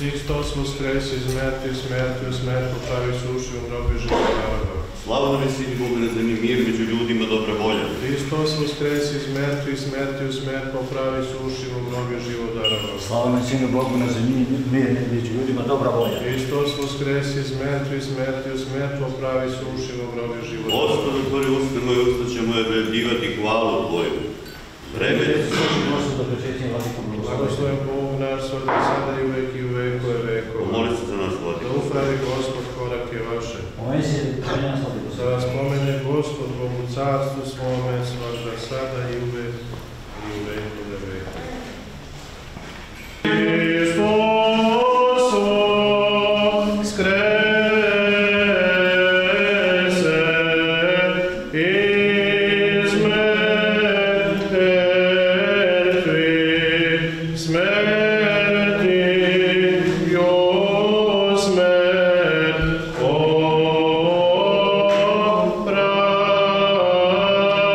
Hristos воскрес из мертвых, смерть поправи суši u grobi život naroda. Slava nam je Sinu Bogu na zemlji, mir među ljudima, dobra volja. Hristos воскрес из мертвых, смерть поправи suši u grobi život naroda. Slava nam Sinu Bogu na zemlji, mir među ljudima, dobra volja. Hristos воскрес из мертвых, смерть поправи suši u grobi život naroda. Gospod, otvori usta moje, usta će moje objavljivati hvalu Tvoju. Vreme je Blagosloven Bog naš, sada i uvek i u vekove vekova. Pomoli se za nas, Vladika. Da upravi Gospod korake vaše. Da vas pomene Gospod Bogu carstvu svome, svakda sada i uvek i u vekove vekova. Hristos voskrese iz mrtvih, smrti smrt popravi.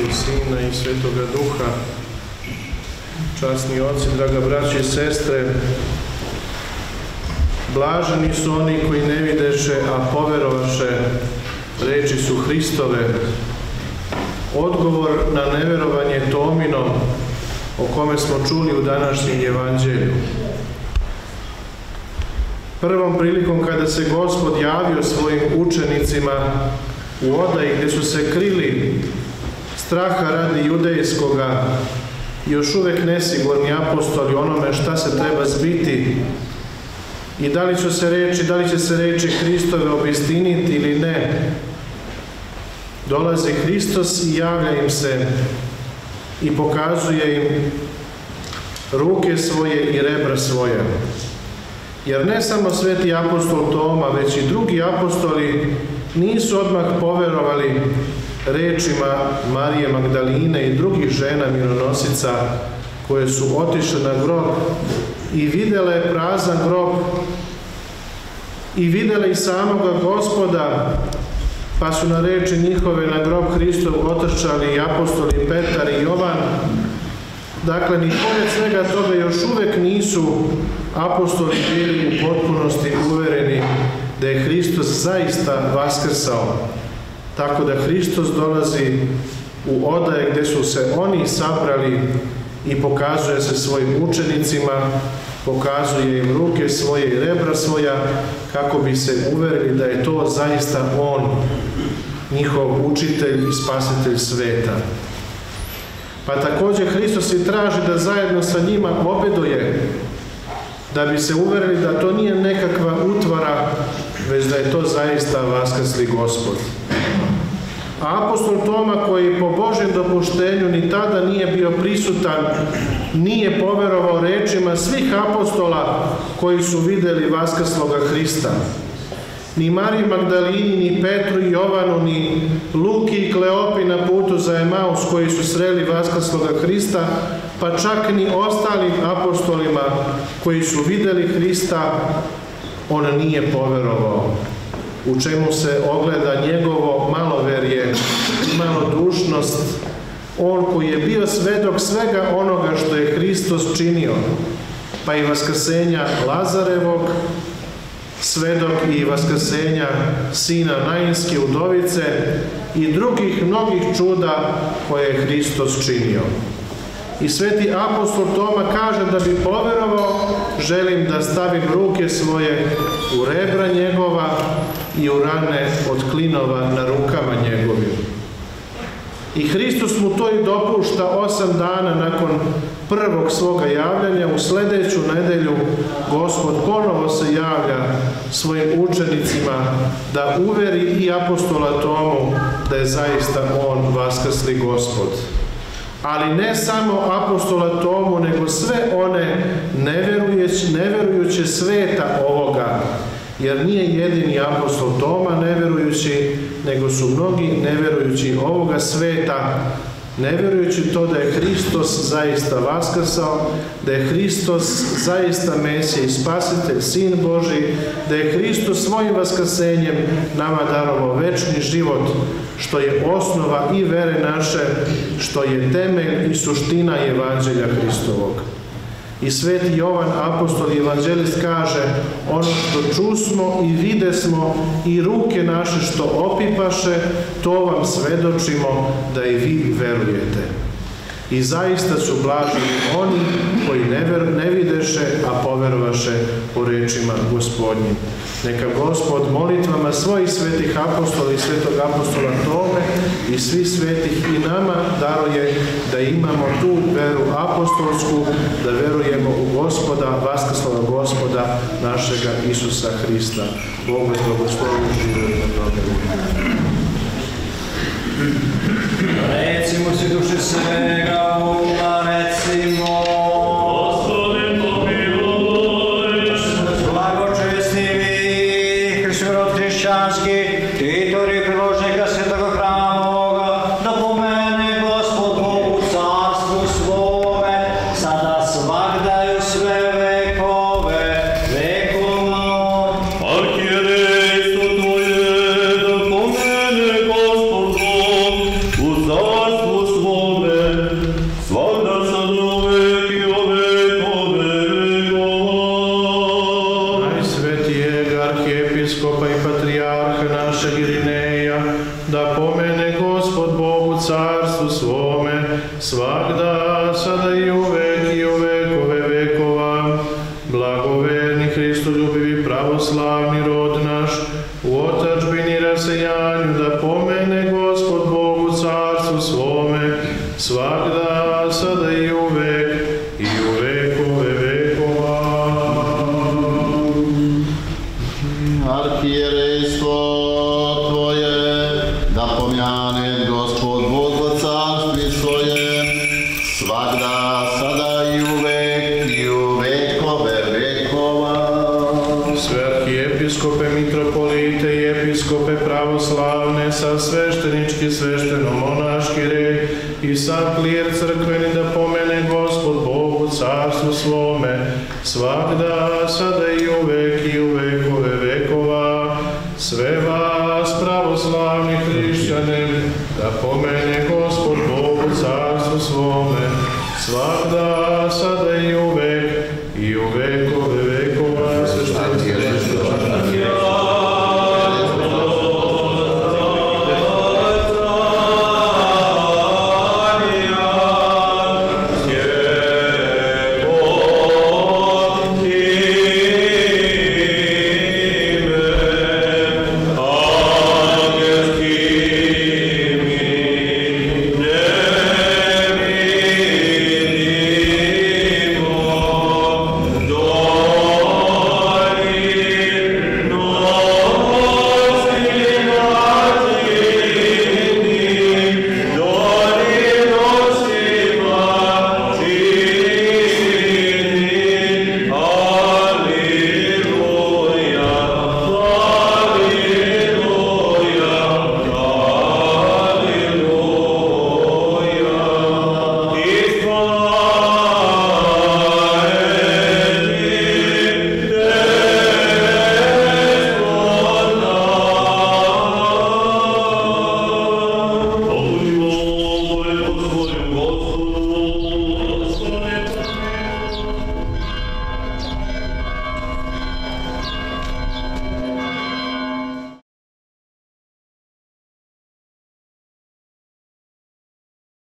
i Sina i Svetoga Duha. Časni oci, draga braće i sestre, blaženi su oni koji ne videše, a poverovaše, reči su Hristove. Odgovor na neverovanje Tomino, o kome smo čuli u današnjem evanđelju. Prvom prilikom kada se Gospod javio svojim učenicima u odaji gdje su se krili straha radi judejskoga, još uvek nesigurni apostoli onome šta se treba zbiti i da li će se reči Hristove obistiniti ili ne. Dolazi Hristos i javlja im se i pokazuje im ruke svoje i rebra svoje. Jer ne samo sveti apostol Toma, već i drugi apostoli nisu odmah poverovali rečima Marije Magdaline i drugih žena mironosica koje su otišle na grob i videle prazan grob i videle i samoga Gospoda, pa su na reči njihove na grob Hristov otrčali i apostoli Petar i Jovan. Dakle, ni pored svega toga još uvek nisu apostoli bili u potpunosti uvereni da je Hristos zaista vaskrsao. Tako da Hristos dolazi u odaje gdje su se oni sabrali i pokazuje se svojim učenicima, pokazuje im ruke svoje i rebra svoja, kako bi se uverili da je to zaista On, njihov učitelj i spasitelj sveta. Pa također Hristos i traži da zajedno sa njima obeduje, da bi se uverili da to nije nekakva utvara, već da je to zaista vaskrsli Gospod. A apostol Toma, koji po Božjem dopuštenju ni tada nije bio prisutan, nije poverovao rečima svih apostola koji su vidjeli vaskrsloga Hrista. Ni Mariji Magdalini, ni Petru i Jovanu, ni Luki i Kleopi na putu za Emaus koji su sreli vaskrsloga Hrista, pa čak ni ostalim apostolima koji su vidjeli Hrista, on nije poverovao. U čemu se ogleda njegovo maloverje i malodušnost, on koji je bio svedok svega onoga što je Hristos činio, pa i vaskrsenja Lazarevog, svedok i vaskrsenja sina Nainske udovice i drugih mnogih čuda koje je Hristos činio. I sveti apostol Toma kaže da bi poverovao, želim da stavim ruke svoje u rebra njegova i u rane od klinova na rukama njegovim. I Hristos mu to i dopušta 8 dana nakon prvog svoga javljanja. U sljedeću nedelju Gospod ponovo se javlja svojim učenicima da uveri i apostola Tomu da je zaista on vaskrsli Gospod. Ali ne samo apostola Tomu, nego sve one neverujuće sveta ovoga, jer nije jedini apostol Toma neverujući, nego su mnogi neverujući ovoga sveta, neverujući to da je Hristos zaista vaskrsao, da je Hristos zaista Mesija i Spasitelj, Sin Božji, da je Hristos svojim vaskrsenjem nama darovao večni život, što je osnova i vere naše, što je temelj i suština evanđelja Hristovog. I sveti Jovan, apostol i evanđelist, kaže: ono što čusmo i videsmo i ruke naše što opipaše, to vam svedočimo da i vi verujete. I zaista su blaženi oni koji ne videše, a poverovaše po rečima Gospodnjim. Neka Gospod molitvama svojih svetih apostola i svetog apostola Tome i svih svetih i nama daruje da imamo tu veru apostolsku, da verujemo u Gospoda, vaskrsloga Gospoda našega Isusa Hrista. Bog vas blagoslovi i živjeli na tome. Recimo si duši svega uma, recimo Gospodin pomiluj. Blagočesni vi, Hristorod hrišćanski, titori priložnika svetoga hramovoga, da pomene Gospod Bog u carstvu svome, sada svagdaju sve vekove, vekovno. Arhijerejstvo tvoje, da pomene Gospod Bog u carstvu svakda sad uvek i u vekove vekova. Najsvetijeg arhijepiskopa i patrijarha našeg Irineja, da pomene Gospod Bog u carstvu svome, svakda, sada i uvek i u vekove vekova. Blagoverni, Hristoljubivi, pravoslavni rod naš, u otadžbini i rasejanju, da pomene Gospod Bog u carstvu svome, svakda, sada i uvek i u vekove vekova. Arhijerejstvo Tvoje, da pomjane Gospod Bog u carstvi svoje, svakda, sada i uvek i u vekove vekova. Sve arhijepiskope, mitropolite i episkope pravoslavne, sa sveštenički, svešteno-monaški red i sa klijer crkveni, da pomene Gospod Bog u carstvu svome, svakda, sada i uvek i u vekove vekova. Sve vas, pravoslavni hrišćane, da pomene Gospod Bog u carstvu svome, svakda, sada i uvek